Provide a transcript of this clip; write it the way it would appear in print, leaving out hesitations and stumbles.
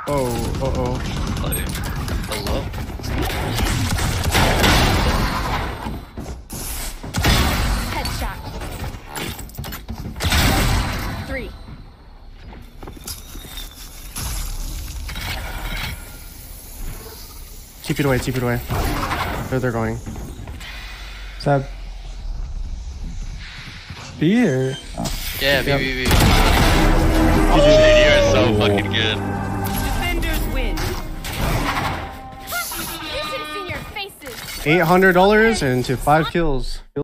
Oh, uh-oh. Hello? Headshot. 3. TP it away, TP it away. There they're going. Is that B or? Oh. Yeah, Yep. B. Oh, shit, you are so fucking good. Defenders win. You should have seen your faces. $800 into 5 kills.